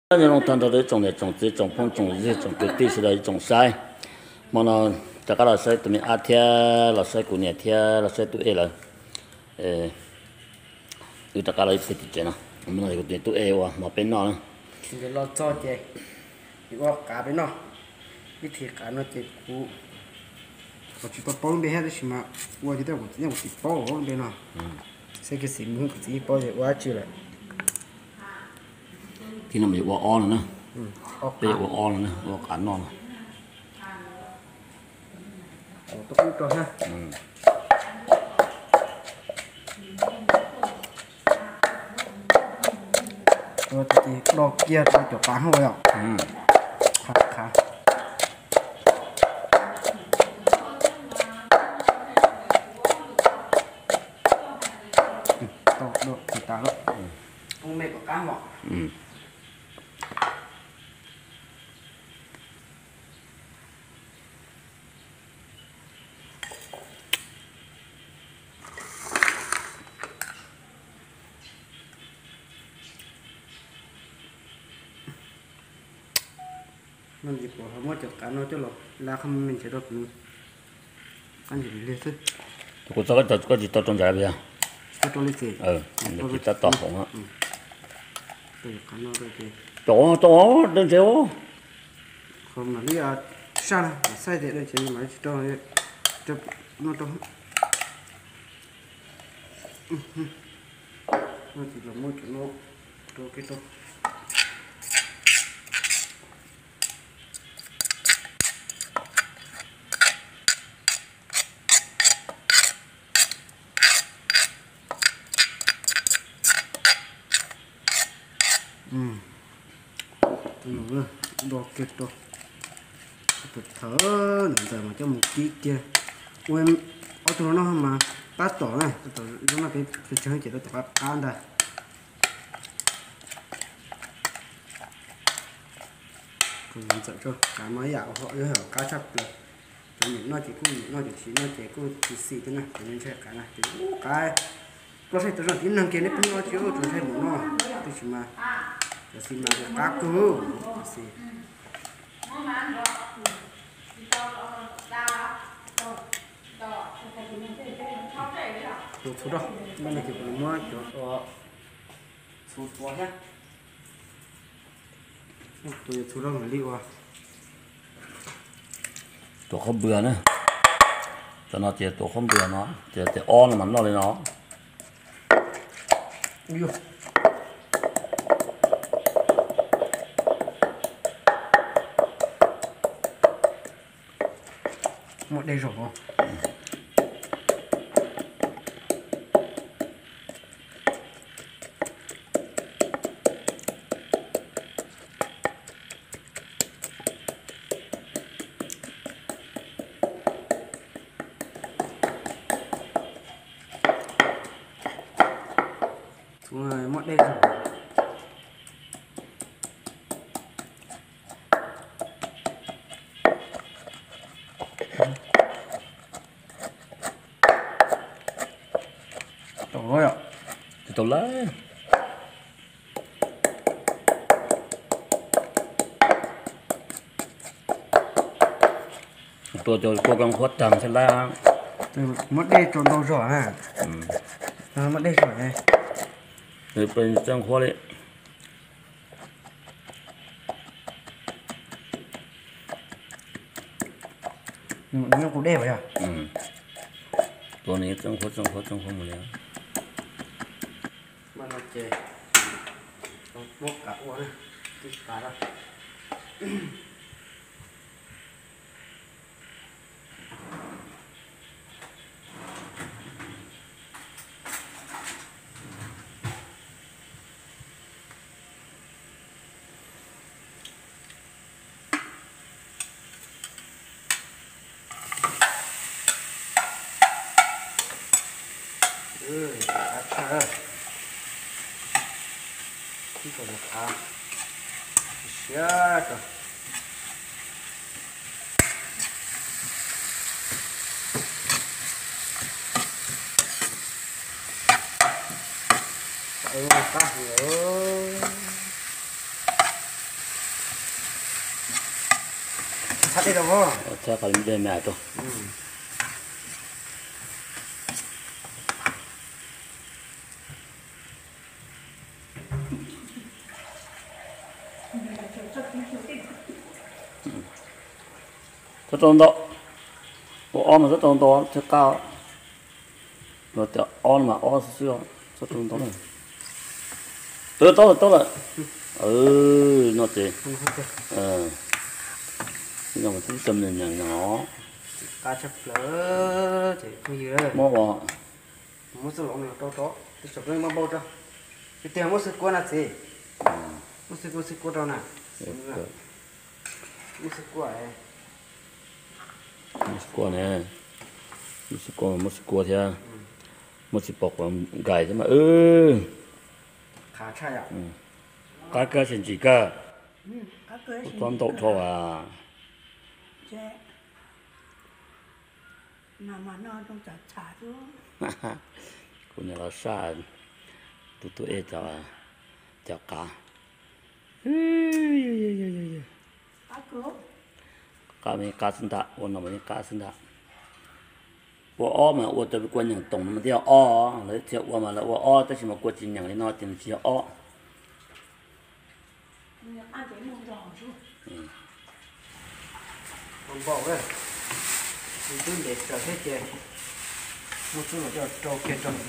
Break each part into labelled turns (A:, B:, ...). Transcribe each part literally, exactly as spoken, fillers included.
A: 那种谈到的种的种子种碰种子种个地是的一种晒，mà nó tất cả là晒tụi mình ăn theo là晒của nhà theo là晒tụi ấy là, ờ, tụi tất cả là ít tiền nào, mà nó cái tụi ấy wa mà bên nó,
B: thì lo cho chơi, thì có cả bên nó, cái thì cả nó chơi cũ, có chỉ có bông bên hết đấy mà, qua thì đâu có chỉ có chỉ bông bên nó, sẽ cái gì muốn cái gì bông thì qua chưa lại.
A: thì nó bị wa on nữa, bị wa on nữa, wa cả non.
B: Tôi cũng cho ha. Rồi thì đo kia tôi cho bán rồi ạ. Khá khá. Đo được thì ta đó. Ông này có cá ngọt. Mình chỉ có không có chụp cá nó cho lộc là không mình sẽ được ăn gì lên thôi.
A: Cô cho cái có gì tao trong trái bây giờ?
B: Cho tôi lên gì?
A: Ừ, mình chỉ tao không á.
B: Tôi cá nó rồi thì.
A: Chỗ chỗ đơn chéo.
B: Không là đi à sang sai để đây chỉ mà cho cho nó trong. Nó chỉ là một chỗ nó cho cái thôi. 음, 이거 넣겠다. 더 남자 먼저 먹기게. 왜 어떤 거 하면 빠떠네. 또 이거는 그 그 전에 제대로 또 간다. 그 남자 저 가만 야 họ yêu hiểu cá chập là những nói chỉ cũng nói chỉ chỉ nói chỉ cũng chỉ xì thế này thì nên chơi cả này thì cái có thể tôi nói tiếng năng kia nó cũng nói chứ tôi thấy một nó tôi chỉ mà tôi xin mà cá cứ xì tôi thu đó bên này thì cũng nói chỗ thu quá nhá tôi thu đó người đi qua
A: Tổ không bừa nữa, cho nó chỉ tổ không bừa nó, chỉ chỉ on là mắm nó lên nó.
B: Yêu. Một đây rồi không? Xuống rồi, một đây rồi. Tổ rồi ạ.
A: Thì tổ lấy. Tôi cho cố gắng khuất tầm sẽ la.
B: Từ mất đây trộn đâu rồi hả? Ừ. À, mất đây rồi này.
A: Rồi bên trong khuất đấy.
B: Nhưng mà nó cũng đẹp vậy à?
A: Ừ.ตัวนี้ต้องคดต้องคดต้องคดหมดแล้ว
B: Mà nó chè. Nó bốc cả uống này. Cái cả đó. Ừ, đã chờ. Cái còn được à? Shit. Ừ, cá hiểu. chặt đi đâu hả
A: thế còn bên mẹ tôi rất tròn độ bộ on mà rất tròn độ rất cao rồi tiểu on mà on xưa rất tròn độ này tốt tốt tốt rồi ừ nó chị ờ nhưng mà chúng tâm là nhỏ
B: cá chép lỡ chỉ không gì đấy
A: mua bỏ
B: mua số lượng này to to tôi chụp lên bao bao cho cái tiền mua số qua là gì mua số mua số qua đâu nè mua số qua ấy
A: mua qua nè mua qua mua qua thế mua bọc vào gài thế mà ừ
B: khá chai à
A: cá cơ xin chỉ cơ
C: cá cơ
A: toàn độ thôi à
C: chế nằm mà nó trong chả chả xuống
A: cô nhà là sa tụi tụi ấy cho cho cá
C: cá cơ
A: cá mấy cá sinh đạ ôn nó mấy cá sinh đạ我哦嘛，我这边过年懂那么点哦，那这我嘛了，我哦，但是嘛过几年的那点是哦。
C: ăn cái mông giò chứ
B: còn bỏ đấy mình cứ để trở hết chè một chút là cho trâu kia trâu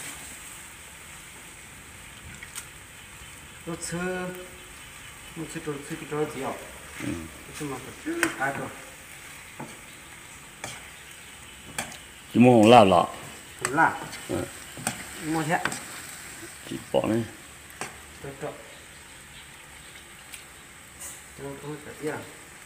B: nó sơ nó sơ trâu sơ cái trâu gì à một chút mà cái trâu
A: chỉ muốn làm lọ
B: là mua hết
A: chỉ bỏ này
B: trâu trâu trâu trâu cái gì à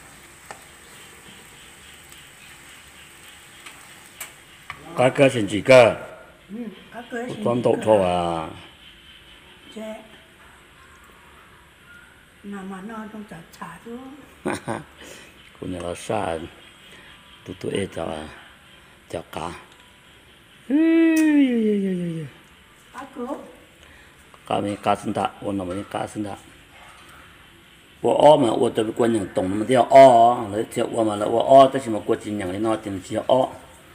A: cá cơ xin chỉ cơ
C: cá cơ
A: toàn độ thôi à
C: chế nằm mà nó trong chả chả xuống
A: cô nhà là sa tụi tụi ấy cho cho cá
C: cá cơ
A: cá mấy cá sinh đạ ôn nó mấy cá sinh đạ 我哦嘛，我这边过年懂那么点哦，那这我嘛了，我哦，但是嘛过几年的那点是哦。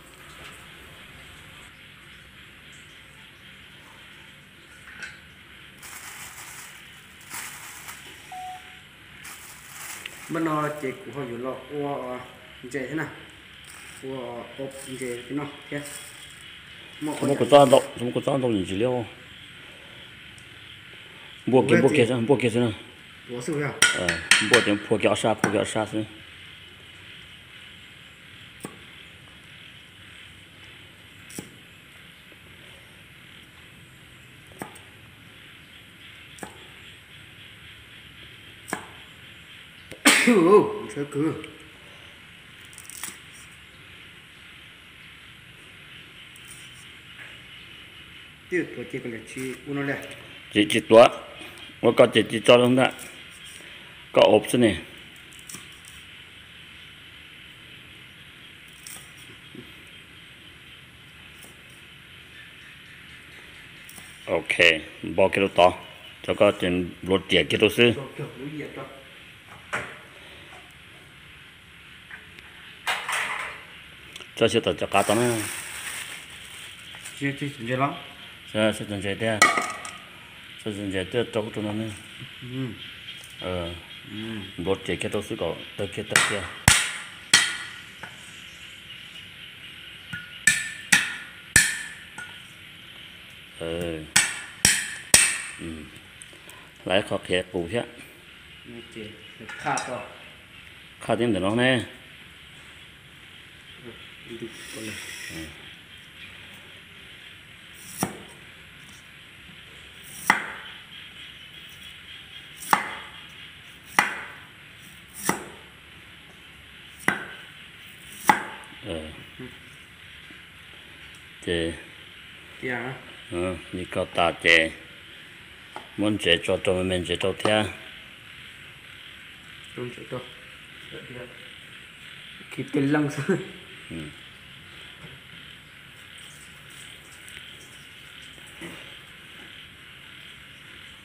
B: bên nó chỉ của họอยู่lo ua chế thế nào ua ốp chế cái nó kia
A: 什么个战斗？什么个战斗？你知了？不给不给上，不给上。
B: 我是不是？
A: 呃，不点破脚沙，破脚沙是。
B: 哦，这个。tiêu tuổi chỉ còn là chi uno lẹ
A: chỉ chỉ tuổi, tôi có chỉ chỉ cho luôn đó, có ốp thế này, ok, bao cái to, cho có tiền lót tiền cái đó xí, cho sẽ cho cá tao nữa,
B: chưa chưa chưa lắm
A: sẽ sẽ chuẩn bị đây, sẽ chuẩn bị đây trâu cho nó nữa, ờ, lót tiền cái đó xí có, tới kia tới kia. Ừ. Ừ. Lấy khó khẽ cụ chứ
B: khá to
A: khá tiếng để nó nè ờ chè
B: dạ
A: ừ đi có ta chè muốn chè cho cho mình chè cho theo
B: không chịu đâu kịp tiền lăng sao
A: ừ.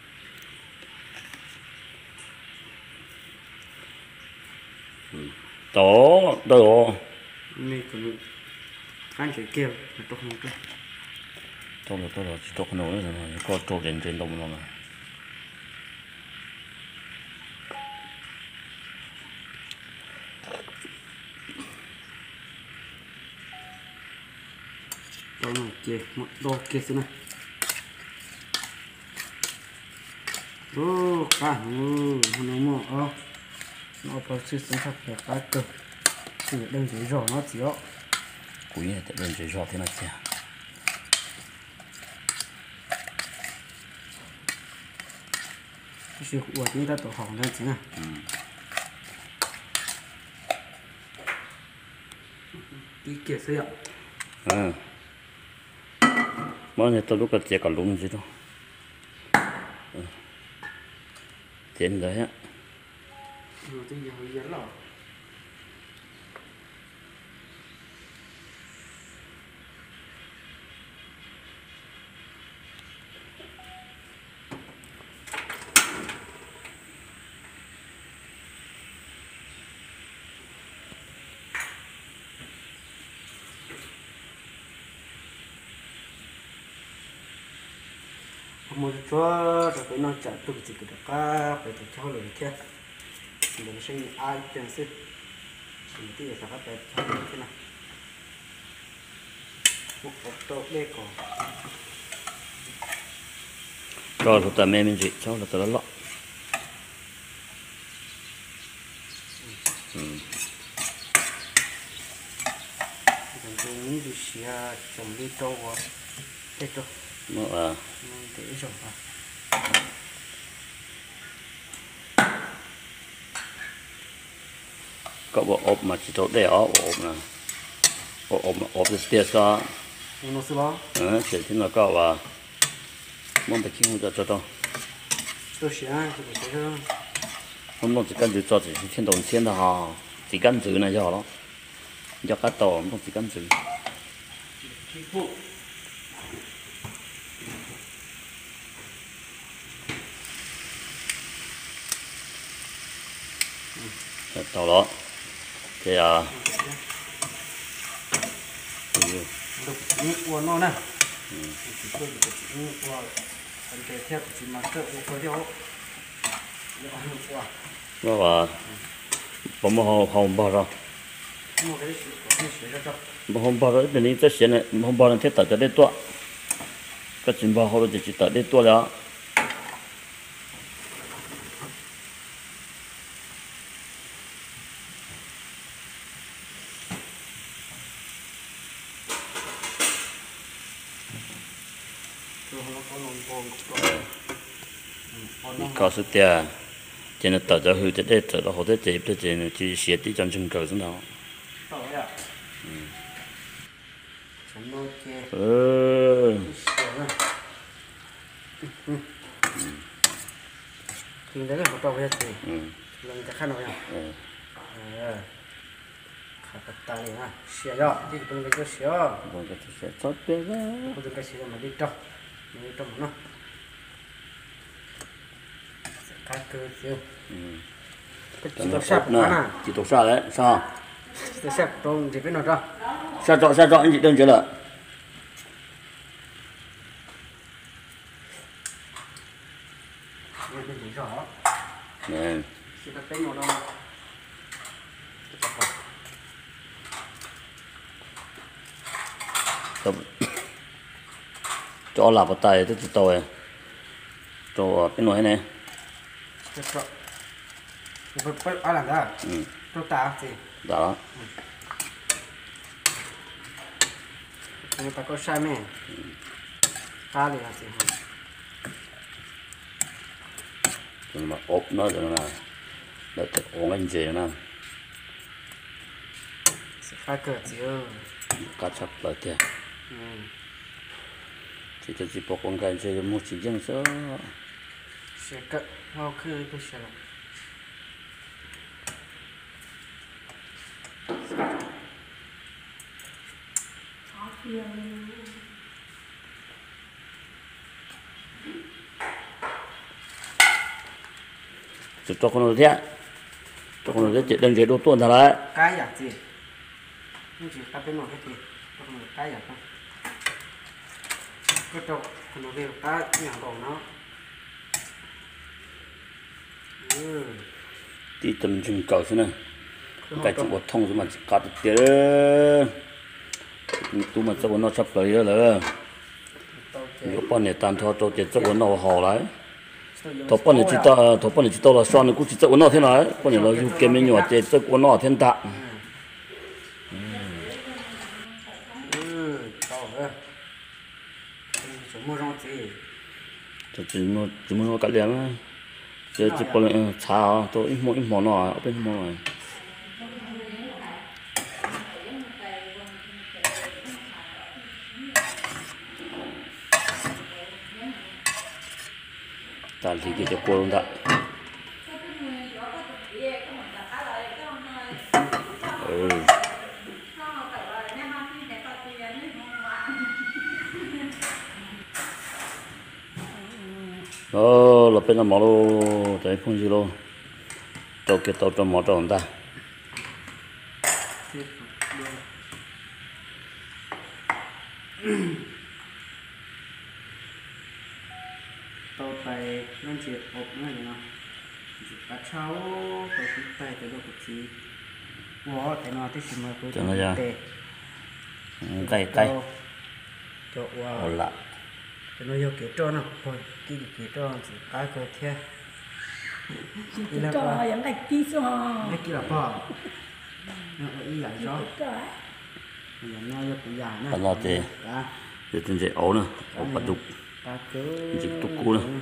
A: Ừ. đó đó
B: này còn ăn cái kêu là tốt hơn cái
A: tốt rồi tốt rồi tốt hơn nữa rồi có trộn trên trên đông rồi mà
B: đó là kê một đo kê thế này ô cả ô nó mò ô nó có sự sinh hoạt của cá cơ sự đơn giản rõ nó chỉ có
A: quý này tự đơn giản rõ thế này chứ
B: 是我觉得都好难听啊。đi kia xây ạ.
A: À. Mới này tôi lúc cái cả lúng gì đó. Trên đấy á.
B: Rồi tôi giờ giờ là. Một chỗ rồi phải nói chặt tụi chị cái cá phải tự cho lời kia đừng sinh ai tiền sư chỉ tí là các bạn cho lời thế này một ốc tốt đây còn
A: rồi tụi ta mẹ mình chị cháu là tụi nó lọ
B: còn tôi nghĩ được xia trồng đi trâu quá thế trâu
A: nó à
B: để trồng à
A: có bộ ốp mà chỉ chỗ để ốp ốp nè ốp ốp ốp cái tiền sao
B: nó sẽ bao
A: ờ chỉ thì nó có và mong phải kinh cho cho đâu
B: tôi xia tôi phải thế
A: hôm nay chỉ cần giữ cho chỉ thiên đồng thiên đó ha chỉ cần giữ này cho nó cho cá tàu không chỉ cần giữ tàu đó thì à
B: được những uốn nó này chỉ tôi được những uốn anh cái theo chỉ mà tự uốn theo
A: nó là bấm hồng hồng bao rồi hồng bao rồi bên này cái xe này hồng bao này thiết tại đây tua cái chuyện bao hồi chỉ tại đây tua đó có sự tiền cho nên tạo ra hư cho đây tạo ra hỗ trợ chế cho nên chỉ xé tí trong chân cầu xuống đó ừ
B: thì đấy là một trâu hết rồi lần cái khăn rồi nhá khát ta này ha xé ra thì bên cái xé
A: còn cái xé tốt bé ra
B: bên cái xé mà đi trâu đi trâu nó cá cơ xíu
A: chỉ tổ sáp nữa chỉ tổ sáp đấy sao
B: tổ sáp trong chỉ biết nó ra
A: sao chọn sao chọn anh chị đơn chưa là nè cho là vào tay tức tôi cho cái nồi này
B: một phần ai làm ra cho ta gì
A: đó
B: người ta có sai mẹ ta thì là gì
A: nhưng mà ốp nó rồi là để tự uống anh gì nè
B: khai cờ gì ơ
A: cá chép lại tiền chỉ cho chỉ bộ con cái chơi một chỉ riêng số
B: sẽ cỡ họ cứ tôi sẽ
A: chụp cho con nó thế còn cái chuyện đơn giản đôi tuần thôi đấy
B: cái giặc gì nhưng chỉ cái bên ngoài cái gì còn cái giặc không cái trâu còn nó về cái nhà đồ nó ừ
A: đi tầm chừng cầu thế này cái chỗ bột thông mà cắt được tiền tu mà cho nó sắp tới rồi nếu bọn này tàn thọ cho tiền cho nó hò lại thọ bọn này chỉ ta thọ bọn này chỉ ta là son nó cũng chỉ cho nó thế này bọn này nó dùng cái mình nhỏ tiền cho nó thiên tạ
B: ừ tao rồi chỉ mua rong gì
A: chỉ mua chỉ mua cái liền chỉ chỉ bọn này chả tôi ít mua ít món nào bên món này ta thì cái cô luôn đó ừ đó là bên là mỏ lô tại không gì luôn cho cái tàu cho mỏ cho người ta
B: tao tay nên chỉ ốp nữa nhỉ nó chỉ bắt cháu tay cái tay cái đồ của chị wow tay nó tới xin mời cô
A: cho nó ra cay cay
B: cho wow
A: ổn lạ
B: cho nó vô cái tròn nào thôi cái cái tròn chỉ cái cơ thế
C: cho những cái kỹ số
B: cái kia là bao nó có ý giải rõ giờ nó vô cái giải nữa
A: nó thì để tên dễ ấu nữa ấu bắt đục
B: ta cứ
A: chỉ tục cũ nữa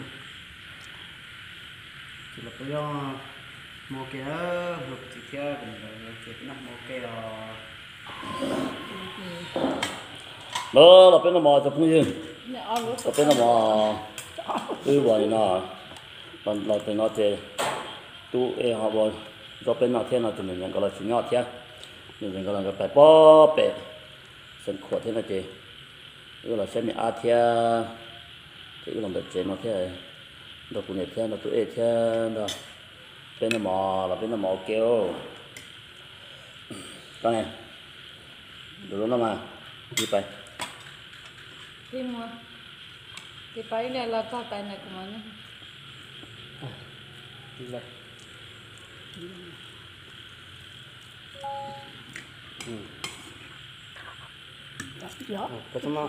B: chỉ là cái do một cái một chỉ kia mình là chỉ nằm một cái
A: đó là bên là mò tập không gì là bên là mò cứ vậy nọ còn là tên nó thì tu e họ bảo do bên nào thế nào thì mình nhận gọi là chỉ nhỏ thế mình nhận gọi là cái bài bó bể sân khổ thế này thì cái là xem mình a thế cái lòng được chế nó thế đó cũng thế nó tu e thế đó bên là mò là bên là mò kêu con này được luôn mà điไป
D: đi mua đi bay này là sao cái này của mình
B: đi lại ừ
C: gió
B: cái thứ mà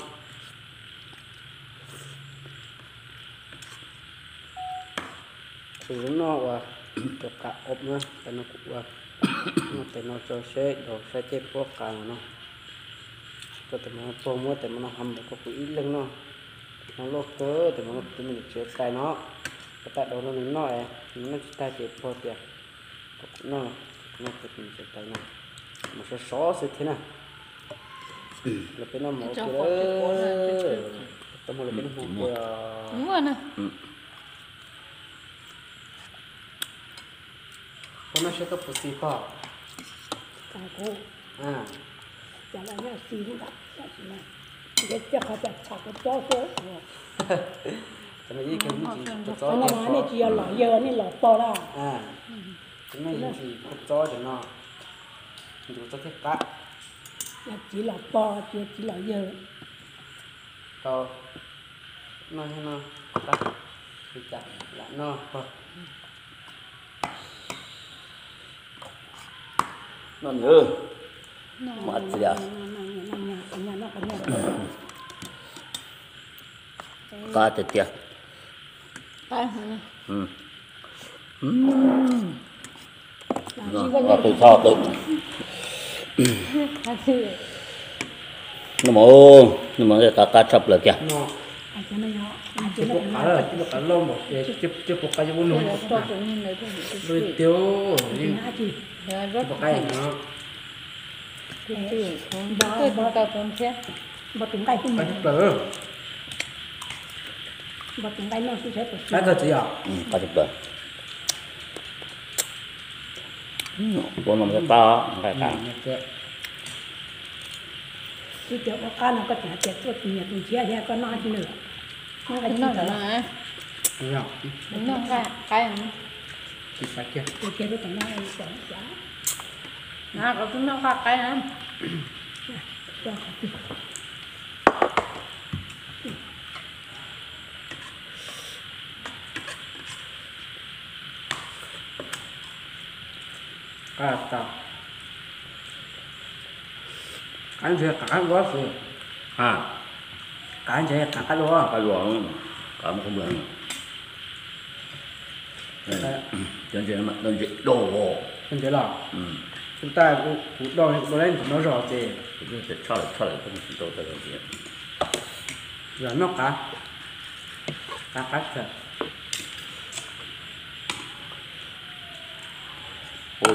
B: từ nó và được cả ốp nữa tại nó cũng và nó tại nó cho xe đồ xe chế bốc cả nóก็แต่มันโปรโมทแต่มันทำแบบก็คุยเรื่องเนาะมันโลกเตอแต่มันจะมันเชื่อใจเนาะก็แต่โดนเราหนึ่งน้อยมันไม่ใช่เจ็บพอเดียวก็เนาะเนาะก็เป็นเชื่อใจเนาะมันจะซ้อสุดที่น่ะเราเป็นน้ำหมอกเลยแต่มันเราเป็นหมอกเลย
D: đúng rồi nè
B: เพราะนั่นใช่ตัวปุสีป่ะ
C: cả cô
B: อ่า
C: chả là nó xí nó đặt cái chắc họ chặt chặt cái chó số
B: แต่ไม่ยี่แค่ยี่จีก็ซ้อ
C: nó nói này chỉ là lọ giờ này lọ to ra
B: อ่าแต่ไม่ยี่จีก็ซ้อจะเนาะอยู่ตัวแค่กะ
C: là chỉ lọ to chỉ chỉ lọ giờ
B: ก็น้อยให้น้อยกะคือจับละน้อยพอ
A: nó nhớ mà ăn gì à cá tết tiệt
D: tay hả
A: ừ nó từ sao từ nó mồ nó mồ cái cá cá chập lại kìa
B: nó
C: ai cho nó nhỏ ai cho
B: chụp
C: nó
B: cả rồi chụp cả lông một cái chụp chụp một cái vô luôn
D: to cũng như này thôi
B: rồi tiêu đi
C: nhỏ gì
D: rất
B: một cái nó
D: tiêu không tôi không tao không chết
C: bật tiếng tay không
B: cái
C: mình
B: chụp tờ
C: bật tiếng tay nó sẽ sẽ
B: cái cơ gì à
A: ừ cá chập lại con nó cái to cái cá
C: cái chỗ có cá nó có thể chết tôi tìm nhận mình chia ra con nói chứ nữa nó là
D: đúng
C: chỉ
D: rồi
C: là
D: mà
B: đúng không
D: đúng rồi cái cái
B: thì phải kia
C: tôi kêu tụi nó ăn chả chả
D: à có chúng nó khoác cái hả
C: cho họ đi
B: cả tao cái gì cả cái quá gì
A: à
B: cái gì cả cái đó
A: cái ruộng cả một không được chân chân mà đơn vị đồ
B: không thế là
A: ừ
B: chúng ta cũng cũng đo đo lên nó rõ thì
A: cái sẽ cho lại cho lại không chỉ đồ tới đơn vị
B: rồi nó cả cả cái rồi
A: ôi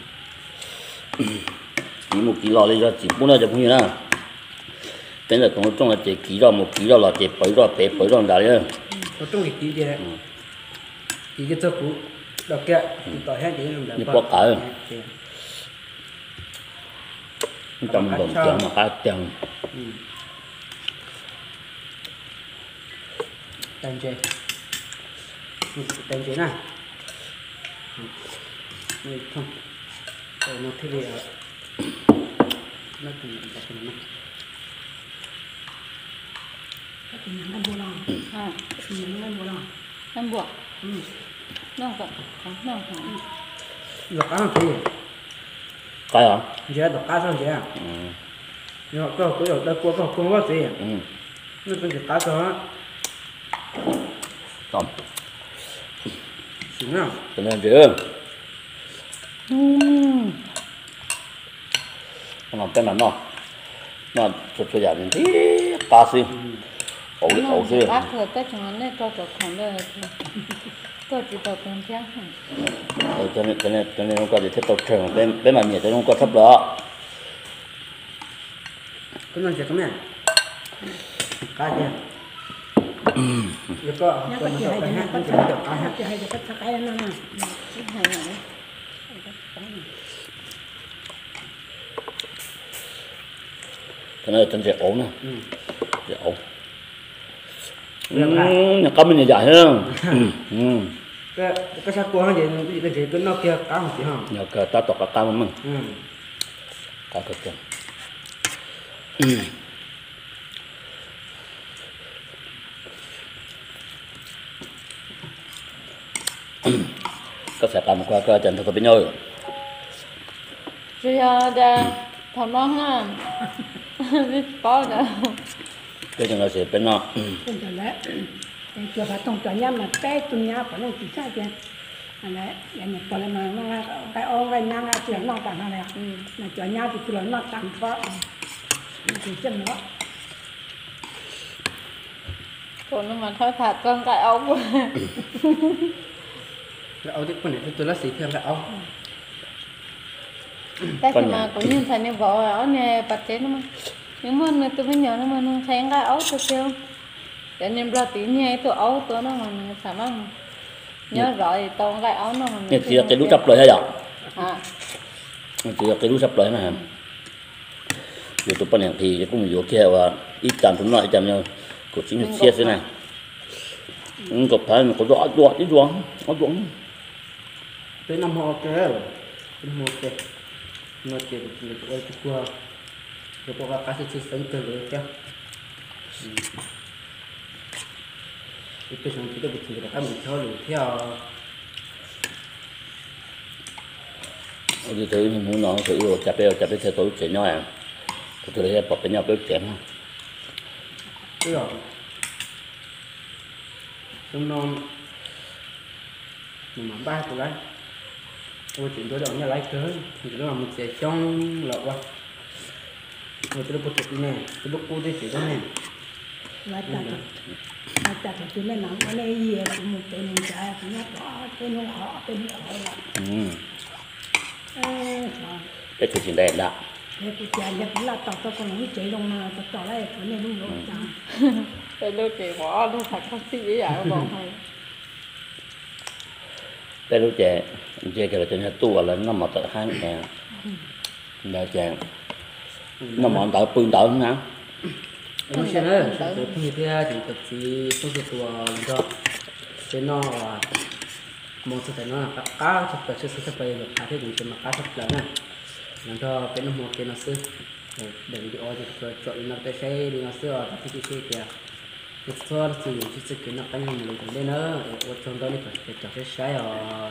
A: chỉ một ký lò đi ra chỉ bốn là chục như nào cái là cũng trong là chỉ ký lò một ký lò là chỉ bảy lò bảy bảy lò đá đấy
B: ở trong cái ký gì đấy ký cái chỗ cũ đọc kia tỏi hết để làm
A: như bó cải trong đồng tiền mà cá tiền
B: tàn chế tàn chế này này không rồi nó thế này nó cũng là cái này
C: cái gì ăn bò lòng
D: à
C: cái gì ăn bò lòng
D: ăn bò
C: ừ
D: nó còn có nó còn
B: đọc cá làm gì
A: cái hả
B: giờ đọc cá xong chưa
A: ừ
B: nhưng mà có có có có có có có gì
A: ừ
B: nóเป็นcá đó
A: xong
B: xíu nào
A: cho nên chứ nó cái này nó nó cho cho gia đình tí cá xí ổ
D: nó
A: ổ xí
D: bác rồi tới chúng nó nên cho cho không được tôi chỉ tôi cần theo
A: cho nên cho nên cho nên nó có gì thiết tổ trưởng bên bên mà nhiệt cho nó có thấp đó
B: cái nó sẽ cái này cá gìแล้วก็
C: nhá
B: ตัว
C: có
B: มัน
C: chị
B: จะ
C: hay
B: ไป
C: thì
B: ให้
C: nhá
B: มั
C: có
B: น
C: chị
B: จะ
C: hay
B: เดือด
C: có
B: ให้
C: chị hay thì cái cái nó nè
D: hay này
A: cho nên chân sẽ ổn nè
B: อืม
A: sẽ ổn ừ nhà cá mình dài hơn ừ
B: ก็ก็ชักกลัวให้เดี๋ยวเดี๋ยวก็นอกเกี่ยวกับสิฮะ
A: nhà cá ta tọt cá mình mình
B: อืม
A: cá cực chân có sẽ làm qua qua chân thôi bên nhau
D: bây giờ đã thằng nó ha biết có nữa
A: cái chân là sẽ bên nó
C: bên chỗ đấy chỗ phải tông chỗ nhá mà té tông nhá phải nó chỉ sai chứ anh đấy anh này còn là nó cái ô cái năng cái chuyện nó càng này là chỗ nhá thì chỗ nó càng có thì chân nó
D: còn nó mà thôi thật con cái ống
B: แล้วเอาที่คนเนี่ยตัวละสีเทียมแล้วเอา
D: cái thì mà cũng như thầy này bỏ áo này bật chế nó mà nhưng mà người tôi mới nhớ nó mà nó thấy cái áo tôi kêu để nên ra tí nhẹ tôi áo tôi nó mà sao mà nhớ rồi tôi cái áo nó mà
A: nhà chị cái đu sập lại hay vậy
D: à
A: chị cái đu sập lại màอยู่ตัวปัญญาทีจะcũngอยู่แค่ว่าอีจานทุนน้อยจานเนี่ยก็ชิ้นเสียสินะมันก็ผ่านก็ดวดดวดดวงเอาดวง
B: เป็นน้ำหอมแก้วเป็นหอมแก้วน้ำเจี๊ยบเป็นตัวไอ้ตัวแล้วพวกเราkasih sistem terus ya itu yang kita betul kita kami tahu theo
A: đi tới muốn nó tự yêu chặt bèo chặt cái xe tối chạy nhau à tôi thấy bọc cái nhau bớt chém
B: cái rồi trong non mình mang ba tụi đấy tôi chuyển tới đó nhà lấy cớ thì nó là mình sẽ trong lọ qua rồi tôi bắt chụp này tôi bắt cô đi chỉ có này
C: là chặt là chặt là chúng nó nằm ở đây gì một cái mình chạy thì nó có cái nó họ cái nó họ là
A: ừ.
C: ê
A: cái chuyện đẹp đó
C: thế thì chạy nhập là tao tao còn không chạy lông mà tao tao lại cái này đúng rồi chả
D: tôi lưu chị bỏ tôi thật không xí vậy các bạn thôi
A: cái lúc trẻ trẻ cái là trên tu là nó mà tự hai nè nhà chàng nó mà tự pương tự không hả
B: nó sẽ nữa tôi không như thế thì tập thì không được tua cho cái nó là một số nó là cá sắp tới sẽ sắp tới được cá thì cũng chỉ mà cá sắp tới nè làm cho cái nó một cái nó xưa để đi ở thì chọn nó cái xe đi nó xưa thì cái xe kìa cái xưa thì dùng chỉ cái nó cái hình lên lên nữa ở trong đó đi phải chọn cái xe ở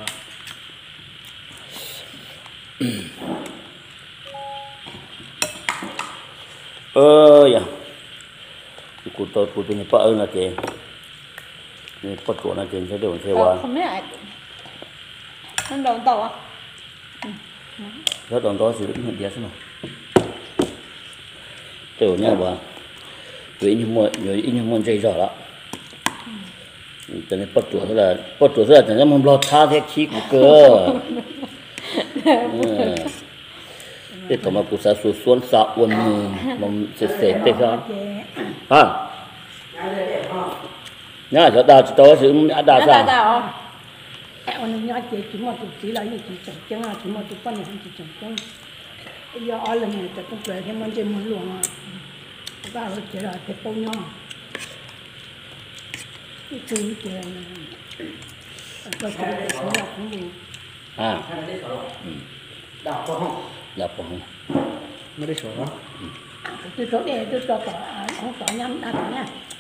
A: ơ ya cụ tôi cụ tôi nhập ơn là kìนี่ปวดหัวนะเจนใช้เดี๋ยวเทวา
D: không biết ai nó đầu tàu à
A: แล้วตอนđó sử dụng hiện địa sao tiểu nha bà với những mọi với những mọi dây dở đó cho nên bắt chuột là bắt chuột là chẳng muốn lo tha thế khí của cơ cái tụi mà cụ sa su xuân sa uốn mong sẽ sẽ thế sao à nhá cho ta cho sử dụng đã
D: nó
A: sao
D: tàu
C: ông nhớ chị chỉ một chút chỉ là như chỉ trồng trứng à chỉ một chút con này chỉ trồng trứng giờ ở lần này tôi về thì mình chỉ muốn luồng à và rồi chỉ là cái bông nhỏ cái thứ kia có thể là nó cũng được
A: à
B: đào có không
A: là không
B: mới đi sổ đó
C: tôi chỗ này tôi cho tỏ không tỏ nhắm đã tỏ nha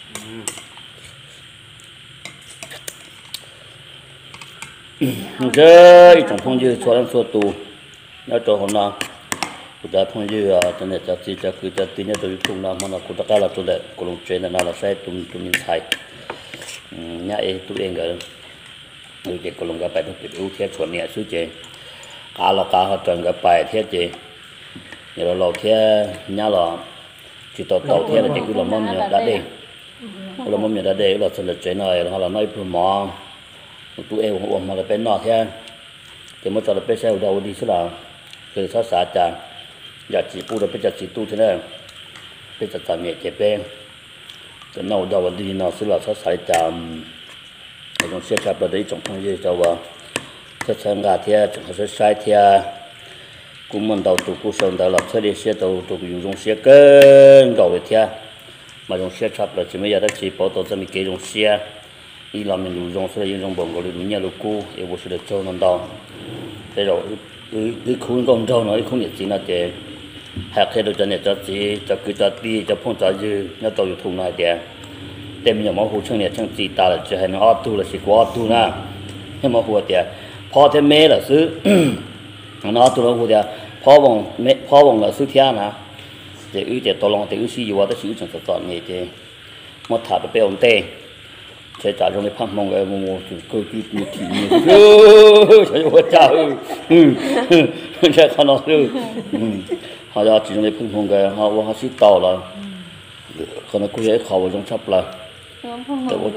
A: chơi trong phong dư cho em số tù nó cho hôm nào cụ ta phong dư à cho nên cho chỉ cho cứ cho tin nhớ tôi cũng nào mà nó cụ ta cả là tôi để cụ lồng chuyện là nó là sai tụm tụm mình sai nhá ấy tụi em cái người cái cụ lồng cái bài nó bị ưu thế chuẩn nhẹ suy chế cả là cả họ chuẩn cái bài thế chế nhớ là lâu thế nhá là chỉ tàu tàu thế là chỉ cứ là mong nhớ đã đi là mong nhớ đã đi là sự là chuyện này là là nói phun mò tụi em cũng mà là bên nọ thế thì mới cho là bên xe đầu đi xí là từ sáu xã trà giờ chỉ bu là bên giờ chỉ tu thế này bên giờ trà nhẹ chế bên từ nâu đầu đi nọ xí là sáu xã trà ở trong xe chạp là đấy trong không gì cho vào thế sang gà thế trong sẽ sai thế cũng mình đầu tụ cũng sống đầu là xe đi xe đầu tụ dùng trong xe cân đầu về thế mà trong xe chạp là chỉ mấy giờ đó chỉ bảo tàu cho mình kế trong xe đi làm mình dùng dùng sẽ dùng bông gọi là nhà lúa cũ, yêu bố sẽ được trâu non đào, thế rồi cái cái khuôn con trâu nó không nhận gì là để hạt hết được cho nên cho gì cho cứ cho đi cho phong cho dư nó tàuอยู่thùng này để để mình nhớ hồ chương này chương gì ta là chỉ hay nó auto là chỉ có auto na, nhưng mà hồ đểพอ thế mẹ là xứ nó auto là hồ để พอ vòng mẹ พอ vòng là xứ thiên na, để ưu để tàu lòng để ưu xí yêu đó xứ chẳng có này để một tháp để ông têใช้จ่ายตรงนี้พังมองไอ้โมโมก็คือมีทีมีเออใช่ว่าจ้าอืมใช่ขนาดเลยเขาจะจีตรงนี้พังมองไอ้เขาว่าเขาสิต่อแล้วขณะคุยไอ้เขาว่าจงชับละแต่ว่า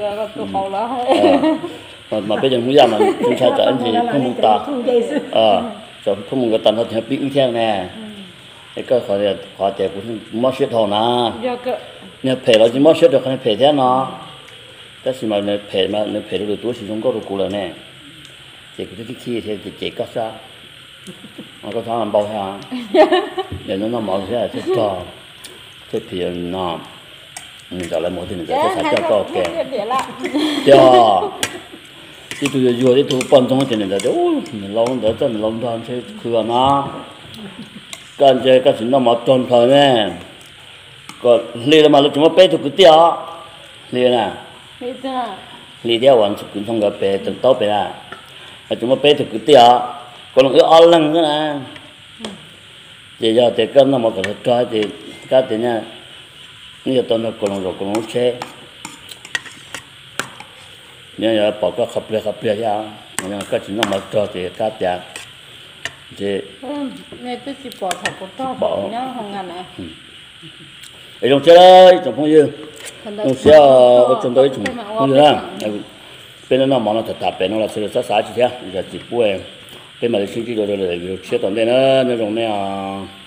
A: มามาเป็นอย่างนี้อย่างนั้นจงใช้จ่ายอันนี้พังมองตาอ่าจะพังมองกับตันเขาจะปิ้งแท่งแน่ไอ้ก็เขาจะขอแต่กูมอเช็ดเท่านะเนี่ยเพลเราจะมอเช็ดเดี๋ยวเขาเพลแท้เนาะแต่สิมาในเพจมาในเพจเราตัวสิจงก็รู้กูแล้วแน่เจ๊ก็ที่ขี้เจ๊เจ๊ก็ซะมันก็ทำมันเบาแค่อย่างนั้นเราหมอใช่ใช่ต่อใช่เพียงน้ำมันจะอะไรหมดที่นี่จะใช้เจ้าก็แก่เจ้าที่ตัวอยู่ที่ตัวปนตรงที่นี่จะโอ้ลองเดี๋ยวจะลองทำใช้คือนะการเจ๊ก็สิน้ำมาจนพอแม่ก็เรียนมาแล้วจะมาไปถูกเตี้ยเรียนอ่ะlý theo hoàn cũng không gặp bé từng tốt bé là chúng ta bé thì cứ tia còn cái ăn lăng cái này thì giờ thì cái nó mà cái cái thì cái thì nha như tôi nói còn rồi còn xe nhưng giờ bỏ cái khập lẹ khập lẹ ra nhưng cái chuyện nó mà cho thì cái thì thì
D: này tôi chỉ bỏ thật của tôi bỏ nhá không ngần này
A: ở trong chơi trong phong dư trong xe ở trong đấy chúng như thế bên nó món nó thật thật bên nó là sự sát sát chỉ thế giờ chỉ bue bên mà cái suy nghĩ rồi rồi rồi xe toàn đây nó nó giống này à